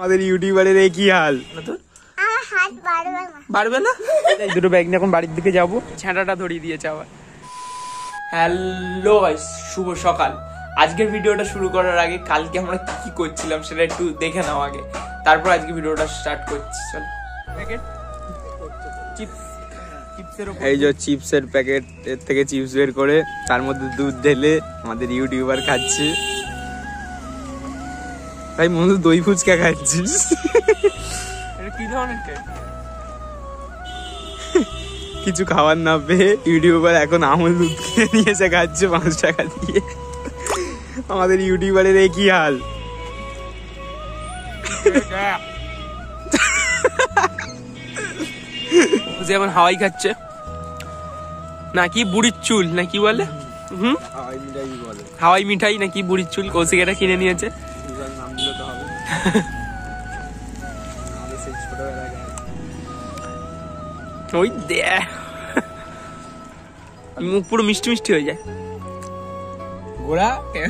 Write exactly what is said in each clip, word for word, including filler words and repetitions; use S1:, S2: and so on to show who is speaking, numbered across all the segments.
S1: আমাদের ইউটিউবারের এই কি হাল তোর?
S2: আমার হাত বাড়বে না।
S1: বাড়বে না? এই দুটো ব্যাগ নিয়ে এখন বাড়ির দিকে যাবো। ছাঁটাটা ধরিয়ে দিয়েছে আবার। হ্যালো গাইস, শুভ সকাল। আজকের ভিডিওটা শুরু করার আগে কালকে আমরা কি কি করছিলাম সেটা একটু দেখে নাও আগে, তারপর আজকে ভিডিওটা স্টার্ট করছি। চল। এই যে চিপসের প্যাকেট, এর থেকে চিপস বের করে তার মধ্যে দুধ ঢেলে আমাদের ইউটিউবার খাচ্ছে। ভাই মনে দই ফুচকা খাচ্ছিস? কি ধরনের কিছু খাবার না পেয়ে ইউটিউবার এখন আমুল দুধ কিনে নিয়ে এসে খাচ্ছে পাঁচ টাকা দিয়ে। আমাদের ইউটিউবারের এই কি হাল। যেমন হাওয়াই খাচ্ছে নাকি বুড়ির চুল নাকি বলে, হুম হাওয়াই মিঠাই নাকি বুড়ির চুল, কৌশিক এটা কিনে নিয়েছে। ওই দে মুখ পুরো মিষ্টি মিষ্টি হয়ে যায়। গোড়া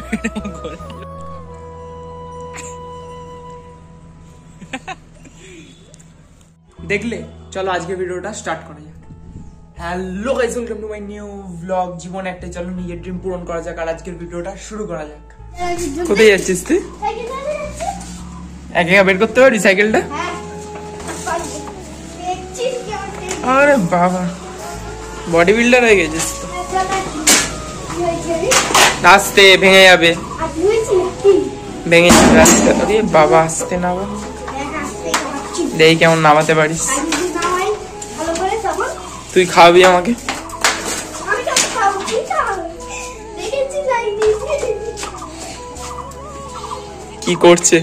S1: দেখলে, চলো আজকে ভিডিওটা স্টার্ট করা যাক। Hello guys, welcome to my new blog. জীবনে একটা, চলো নিজের ড্রিম পূরণ করা যাক আর আজকের ভিডিওটা শুরু করা যাক। কোথায় যাচ্ছিস তুই? একা একা বের করতে পারি সাইকেলটা? আরে বাবা, বডি বিল্ডার হয়ে গেছিস তো। আস্তে ভেঙে যাবে, ভেঙে যাবে আস্তে। আরে বাবা আস্তে নামা, দেখি কেমন নামাতে পারিস। তুই খাওয়াবি আমাকে? কি করছে?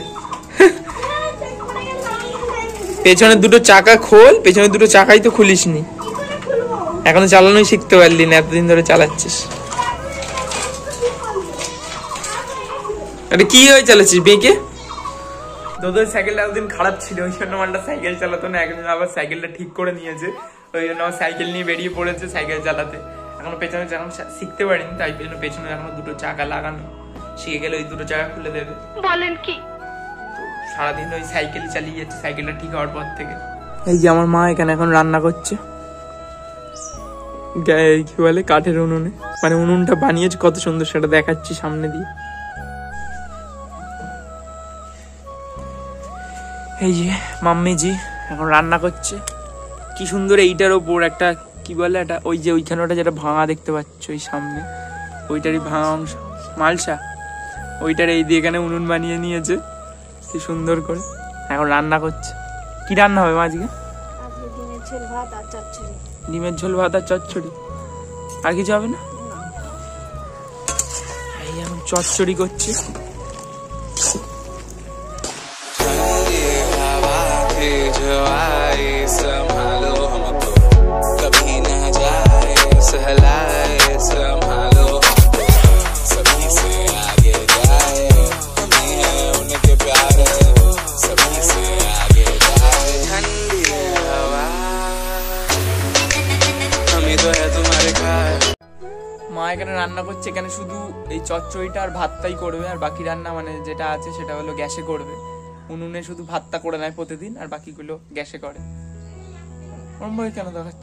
S1: পেছনের দুটো চাকা খোল, পেছনের দুটো চাকাই তো খুলিস নি, এখনো চালানোই শিখতে পারলি না, এতদিন ধরে চালাচ্ছিস। আরে কি হয়ে চালাচ্ছিস বেঁকে? তোদের সাইকেলটা এতদিন খারাপ ছিল, ওই জন্য মানটা সাইকেল চালাতো না, একদিন আবার সাইকেলটা ঠিক করে নিয়েছে, ওই জন্য আমার সাইকেল নিয়ে বেরিয়ে পড়েছে সাইকেল চালাতে। এখনো পেছনে যখন শিখতে পারিনি, তাই জন্য পেছনে এখনো দুটো চাকা লাগানো, শিখে গেলে ওই দুটো চাকা খুলে দেবে। বলেন কি? সারাদিন ওই সাইকেল চালিয়ে যাচ্ছে সাইকেলটা ঠিক হওয়ার পর থেকে। এই যে আমার মা এখানে এখন রান্না করছে, কি বলে কাঠের উনুনে, মানে উনুনটা বানিয়েছে কত সুন্দর সেটা দেখাচ্ছি সামনে দিয়ে। এই যে মাম্মিজি এখন রান্না করছে, কি সুন্দর। এইটার ওপর একটা কি বলে এটা, ওই যে ওইখানে ওটা যেটা ভাঙা দেখতে পাচ্ছ ওই সামনে, ওইটারই ভাঙা অংশ মালসা, ওইটার এই দিয়ে এখানে উনুন বানিয়ে নিয়েছে কি সুন্দর করে, এখন রান্না করছে। কি রান্না হবে আজকে? ডিমের ঝোল ভাত আর চচ্চড়ি, আর কিছু হবে না? এই এখন চচ্চড়ি করছে। মা এখানে রান্না করছে, এখানে শুধু এই চচ্চড়িটা আর ভাতটাই করবে, আর বাকি রান্না মানে যেটা আছে সেটা হলো গ্যাসে করবে। উনুনে শুধু ভাতটা করে নেয় প্রতিদিন, আর বাকিগুলো গ্যাসে করে। ওর মুখে কেন দেখাচ্ছ?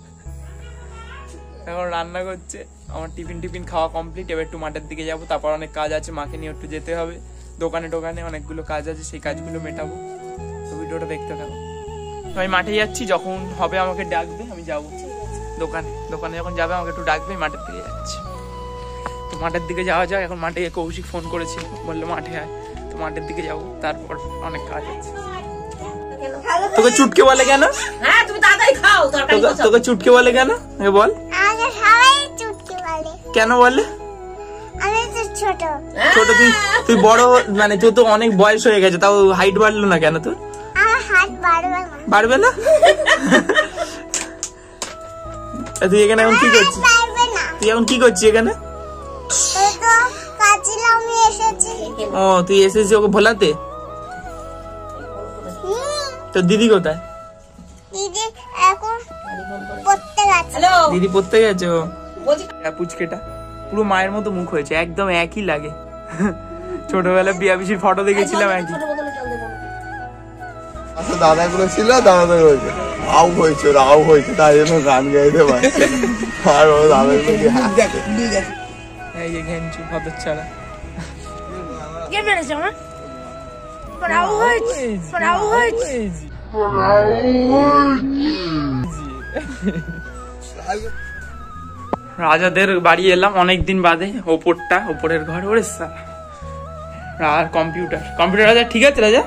S1: এখন রান্না করছে, আমার টিফিন টিফিন খাওয়া কমপ্লিট। এবার একটু মাঠের দিকে যাবো, তারপর অনেক কাজ আছে, মাকে নিয়ে একটু যেতে হবে দোকানে টোকানে, অনেকগুলো কাজ আছে, সেই কাজগুলো মেটাবো। তো ভিডিওটা দেখতে থাকো। আমি মাঠে যাচ্ছি, যখন হবে আমাকে ডাকবে, আমি যাবো দোকানে। দোকানে যখন যাবে আমাকে একটু ডাকবে, মাঠের দিকে যাচ্ছি। তো মাঠের দিকে যাওয়া যায়। এখন মাঠে কৌশিক ফোন করেছিল, বললো মাঠে আয়, তো মাঠের দিকে যাবো, তারপর অনেক কাজ আছে। তোকে চুটকে বলে কেন?
S3: হ্যাঁ তুমি তাড়াতাড়ি খাও, তরকারি করছো।
S1: তোকে চুটকে বলে কেন এ বল?
S2: আগে সবাই চুটকি বলে।
S1: কেন বলে?
S2: আমি তো ছোট।
S1: ছোট তুই? তুই বড়, মানে তুই তো অনেক বয়স হয়ে গেছে, তাও হাইট বাড়লো না কেন তোর?
S2: আমার হাত বাড়বে না।
S1: বাড়বে না? তুই এখানে এখন কি করছিস?
S2: বাড়বে না।
S1: তুই এখন কি করছিস এখানে?
S2: এই তো কাচিলা আমি এসেছি।
S1: ও তুই এসেছিস ওকে ভোলাতে? তো দিদি কোথায়?
S2: দিদি এখন পড়তে গেছে।
S3: হ্যালো
S1: দিদি পড়তে গেছে। ও
S3: বলছি
S1: পুচকেটা পুরো মায়ের মতো মুখ হয়েছে, একদম একই লাগে। ছোটবেলায় বিয়া পিসির ফটো দেখেছিলাম একই।
S4: দাদাগুলো ছিল, দাদাদের হয়েছে আউ হয়েছে রাউ হয়েছে, তাই জন্য গান গাইতে পারছে আর ও দাদাগুলো কি হাসছে।
S1: এই যে ঘেঞ্চু হতর ছাড়া
S2: কে মেরেছে আমার পড়াও হয়েছে পড়াও হয়েছে
S1: রাজাদের বাড়ি এলাম অনেকদিন বাদে। ওপরটা ওপরের ঘর ওরে সালা আর কম্পিউটার কম্পিউটার রাজা ঠিক আছে রাজা।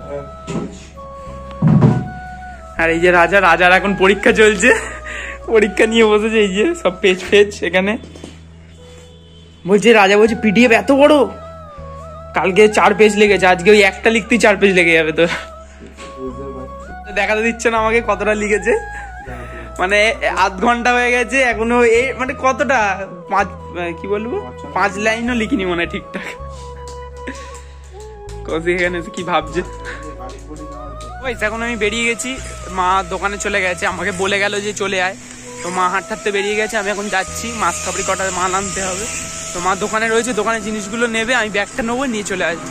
S1: আর এই যে রাজা রাজার এখন পরীক্ষা চলছে, পরীক্ষা নিয়ে বসেছে। এই যে সব পেজ ফেজ এখানে বলছে রাজা বলছে পিডিএফ এত বড়, কালকে চার পেজ লেগেছে, আজকে ওই একটা লিখতেই চার পেজ লেগে যাবে। তো দেখাতে দিচ্ছে না আমাকে কতটা লিখেছে, মানে আধ ঘন্টা হয়ে গেছে এখনো এই মানে কতটা পাঁচ কি বলবো পাঁচ লাইনও লিখিনি মনে হয় ঠিকঠাক। এখানে কি ভাবছে। এখন আমি বেরিয়ে গেছি, মা দোকানে চলে গেছে, আমাকে বলে গেল যে চলে আয়। তো মা হাঁটতে হাঁটতে বেরিয়ে গেছে, আমি এখন যাচ্ছি মাছ কাপড়ি কটা মাল আনতে হবে। তো মা দোকানে রয়েছে, দোকানে জিনিসগুলো নেবে, আমি ব্যাগটা নেবো, নিয়ে চলে আসবো।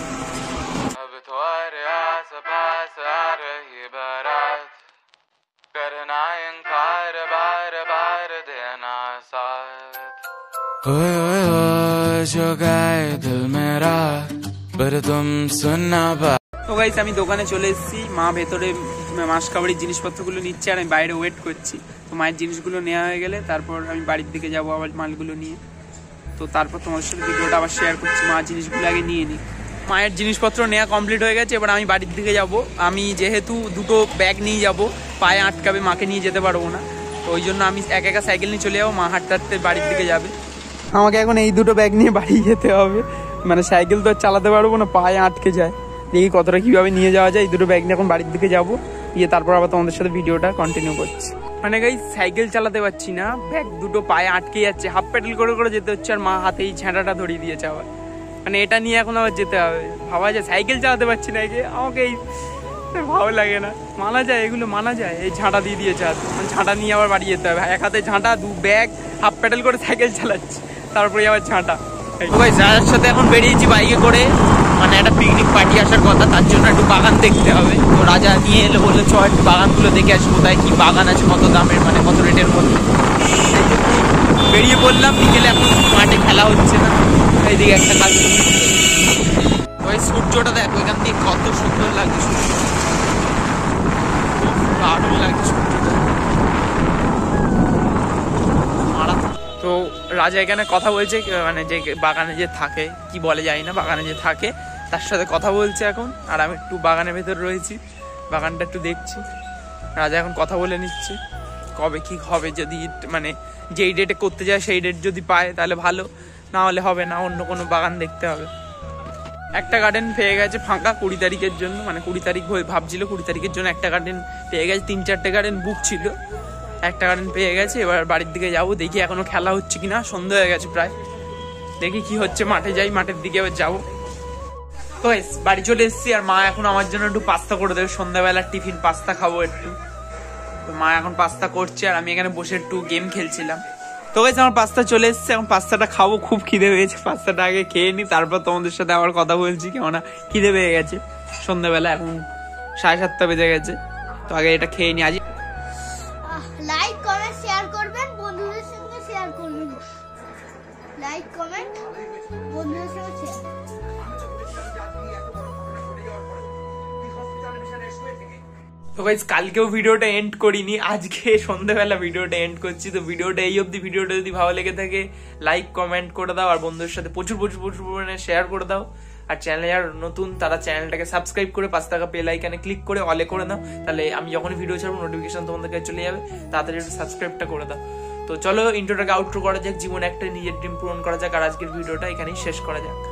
S1: তো গাইস আমি দোকানে চলে এসেছি, মা ভেতরে মাছ কাপড়ির জিনিসপত্রগুলো নিচ্ছে আর আমি বাইরে ওয়েট করছি। তো মায়ের জিনিসগুলো নেওয়া হয়ে গেলে তারপর আমি বাড়ির দিকে যাবো আবার মালগুলো নিয়ে। তো তারপর তোমার সাথে ভিডিওটা আবার শেয়ার করছি। মা জিনিসগুলো আগে নিয়ে নিই। মায়ের জিনিসপত্র নেওয়া কমপ্লিট হয়ে গেছে, এবার আমি বাড়ির দিকে যাব। আমি যেহেতু দুটো ব্যাগ নিয়ে যাব, পায়ে আটকাবে, মাকে নিয়ে যেতে পারবো না, তো ওই জন্য আমি এক একা সাইকেল নিয়ে চলে যাবো। মা হাঁটতে হাঁটতে বাড়ির দিকে যাবে, আমাকে এখন এই দুটো ব্যাগ নিয়ে বাড়ি যেতে হবে। মানে সাইকেল তো আর চালাতে পারবো না, পায়ে আটকে যায়। দেখি কতটা কিভাবে নিয়ে যাওয়া যায়। এই দুটো ব্যাগ নিয়ে এখন বাড়ির দিকে যাবো, গিয়ে তারপর আবার তোমাদের সাথে ভিডিওটা কন্টিনিউ করছি। মানে গাই সাইকেল চালাতে পারছি না, ব্যাগ দুটো পায়ে আটকে যাচ্ছে, হাফ প্যাডেল করে করে যেতে হচ্ছে। আর মা হাতে এই ঝাঁটাটা ধরিয়ে দিয়েছে আবার, মানে এটা নিয়ে এখন আবার যেতে হবে। ভাবা যায় সাইকেল চালাতে পারছি না, একে আমাকে এই ভালো লাগে না। মানা যায়, এগুলো মানা যায়। এই ঝাঁটা দিয়ে দিয়েছে হাতে, মানে ঝাঁটা নিয়ে আবার বাড়ি যেতে হবে। এক হাতে ঝাঁটা, দু ব্যাগ, হাফ প্যাডেল করে সাইকেল চালাচ্ছি, তারপরে আবার ঝাঁটা। রাজার সাথে এখন বেরিয়েছি বাইকে করে, মানে একটা পিকনিক পার্টি আসার কথা, তার জন্য একটু বাগান দেখতে হবে। তো রাজা নিয়ে এলে বললো চ একটু বাগানগুলো দেখে আসি, কোথায় কি বাগান আছে, কত দামের, মানে কত রেটের মধ্যে। বেরিয়ে পড়লাম। বিকেলে এখন মাঠে খেলা হচ্ছে না, এইদিকে একটা কাজ। ওই সূর্যটা দেখো এখান থেকে কত সুন্দর লাগছে, দারুণ লাগছে সূর্যটা। তো রাজা এখানে কথা বলছে, মানে যে বাগানে যে থাকে, কি বলে জানি না, বাগানে যে থাকে তার সাথে কথা বলছে এখন। আর আমি একটু বাগানের ভেতর রয়েছি, বাগানটা একটু দেখছি। রাজা এখন কথা বলে নিচ্ছে কবে কি হবে, যদি মানে যেই ডেটে করতে যায় সেই ডেট যদি পায় তাহলে ভালো, না হলে হবে না, অন্য কোনো বাগান দেখতে হবে। একটা গার্ডেন পেয়ে গেছে ফাঁকা কুড়ি তারিখের জন্য, মানে কুড়ি তারিখ ভাবছিল, কুড়ি তারিখের জন্য একটা গার্ডেন পেয়ে গেছে। তিন চারটে গার্ডেন বুক ছিল, একটা গার্ডেন পেয়ে গেছে। এবার বাড়ির দিকে যাবো, দেখি এখনো খেলা হচ্ছে কিনা। সন্ধ্যা হয়ে গেছে প্রায়, দেখি কি হচ্ছে। মাঠে যাই, মাঠের দিকে এবার যাবো। তো বাড়ি চলে এসেছি, আর মা এখন আমার জন্য একটু পাস্তা করে দেবে, সন্ধ্যাবেলার টিফিন পাস্তা খাবো একটু। তো মা এখন পাস্তা করছে, আর আমি এখানে বসে একটু গেম খেলছিলাম। তো গাইস আমার পাস্তা চলে এসেছে, এখন পাস্তাটা খাবো। খুব খিদে পেয়েছে, পাস্তাটা আগে খেয়ে নি, তারপর তোমাদের সাথে আবার কথা বলছি। কেমন খিদে পেয়ে গেছে সন্ধ্যাবেলা, এখন সাড়ে সাতটা বেজে গেছে। তো আগে এটা খেয়ে নি। আজ
S2: লাইক কমেন্ট শেয়ার করবেন, বন্ধুদের সঙ্গে শেয়ার করবেন। লাইক কমেন্ট বন্ধুদের সঙ্গে শেয়ার।
S1: তো গাইস কালকেও ভিডিওটা এন্ড করিনি, আজকে সন্ধ্যাবেলা ভিডিওটা এন্ড করছি। তো ভিডিওটা এই অবধি। ভিডিওটা যদি ভালো লেগে থাকে লাইক কমেন্ট করে দাও, আর বন্ধুদের সাথে প্রচুর প্রচুর প্রচুর পরিমাণে শেয়ার করে দাও। আর চ্যানেলে যারা নতুন তারা চ্যানেলটাকে সাবস্ক্রাইব করে পাঁচ টাকা বেল আইকনে ক্লিক করে অলে করে দাও, তাহলে আমি যখন ভিডিও ছাড়বো নোটিফিকেশন তোমাদের কাছে চলে যাবে। তাড়াতাড়ি একটু সাবস্ক্রাইবটা করে দাও। তো চলো ইন্ট্রোটাকে আউটরো করা যাক, জীবনে একটা নিজের ড্রিম পূরণ করা যাক, আর আজকের ভিডিওটা এখানেই শেষ করা যাক।